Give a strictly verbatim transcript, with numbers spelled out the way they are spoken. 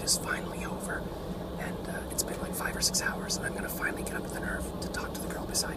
it is finally over. And uh, it's been like five or six hours, and I'm gonna finally get up the nerve to talk to the girl beside